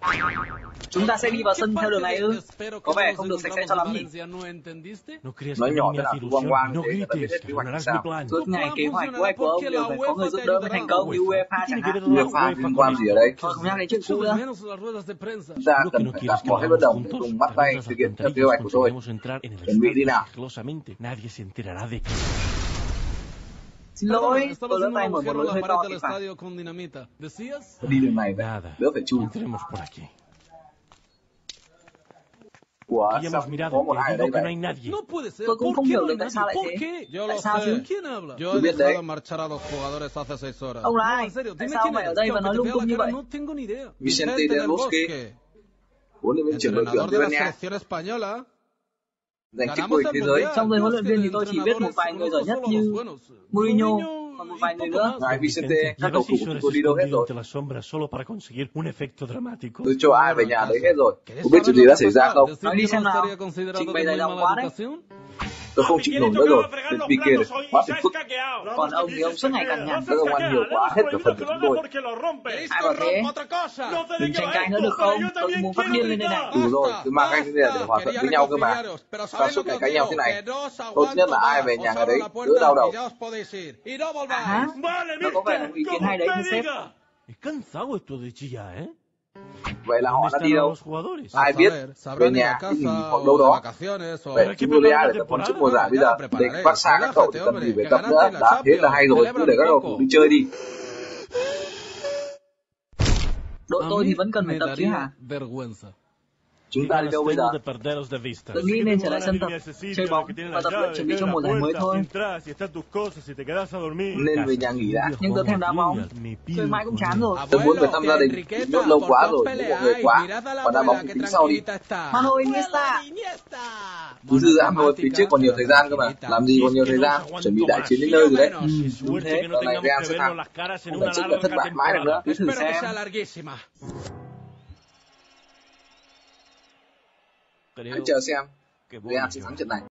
Chúng ta sẽ đi vào sân theo đường này ư? Có vẻ không được sạch sẽ cho lắm nhỉ? Nói nhỏ thế nào cũng quang quang thế, người ta biết hết kế hoạch làm sao. Suốt ngày kế hoạch của ông đều phải có người giúp đỡ mới thành công như UEFA chẳng hạn. UEFA liên quan gì ở đây? Thôi không nhắc đến chuyện cũ nữa. Chúng ta cần phải đặt bỏ hết bất đồng để cùng bắt tay thực hiện theo kế hoạch của tôi. Chuẩn bị đi nào. Xin lỗi, tôi lỡ tay mở một lối hơi to thì phải. Đi đường này vậy, đỡ phải chui. Ủa, sao có một ai ở đây vậy? Tôi cũng không hiểu được tại sao lại thế. Tại sao chứ? Tôi biết đấy. Ông là ai? Tại sao mày ở đây và nói lung tung như vậy? Vicente Del Bosque, huấn luyện viên trưởng đội tuyển Tây Ban Nha, giành chức vô địch thế giới. Trong giới huấn luyện viên thì tôi chỉ biết một vài người giỏi nhất như Mourinho, còn một vài người nữa. Ngài Vicente, các cầu thủ của tôi đi đâu hết rồi? Tôi cho ai về nhà đấy hết rồi. Không biết chuyện gì đã xảy ra không? Nói đi xem nào. Trình bày dài dòng quá đấy. Tôi không chịu nổi nữa rồi. Tên Pique này, quá phiền phức. Còn ông thì ông suốt ngày cằn nhằn. Các ông ăn nhiều quá, hết cả phần của chúng tôi. Ai bảo thế? Đừng tranh cãi nữa được không? Tôi muốn phát điên lên đây này. Đủ rồi, cứ mang anh thế này để hòa thuận với nhau cơ mà. Sao suốt ngày cãi nhau thế này? Tốt nhất là ai về nhà ngày đấy, đỡ đau đầu. Hả? Nó có vẻ là một ý kiến hay đấy thưa sếp. Vậy là họ đã đi đâu? Ai biết? Về nhà, cái nghỉ hoặc đâu đó. Vậy chúng tôi lấy ai để tập huấn trước mùa giải bây giờ? Để phát xa các cậu thì cần gì phải tập nữa. Đã thế là hay rồi, cứ để các cầu thủ đi chơi đi. Đội tôi thì vẫn cần phải tập chứ hả? Chúng ta đi đâu bây giờ? Tôi nghĩ nên trở lại sân tập, chơi bóng và tập luyện chuẩn bị cho mùa giải mới thôi. Nên về nhà nghỉ đã. Nhưng tôi thèm đá bóng, chơi mãi cũng chán rồi. Tôi muốn về thăm gia đình, bị nhốt lâu quá rồi, mỗi người quá. Còn đá bóng thì tính sau đi. Mano Iniesta. Cứ dư dãn thôi, phía trước còn nhiều thời gian cơ mà. Làm gì còn nhiều thời gian? Chuẩn bị đại chiến đến nơi rồi đấy. Đúng thế. Lần này Real sẽ thắng. Không phải chấp nhận thất bại mãi được nữa. Cứ thử xem. Hãy chờ xem Real sẽ thắng trận này.